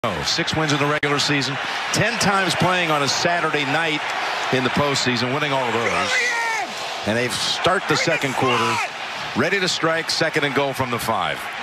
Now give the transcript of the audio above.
6 wins in the regular season, 10 times playing on a Saturday night in the postseason, winning all of those. And they start the second quarter ready to strike, second and goal from the 5.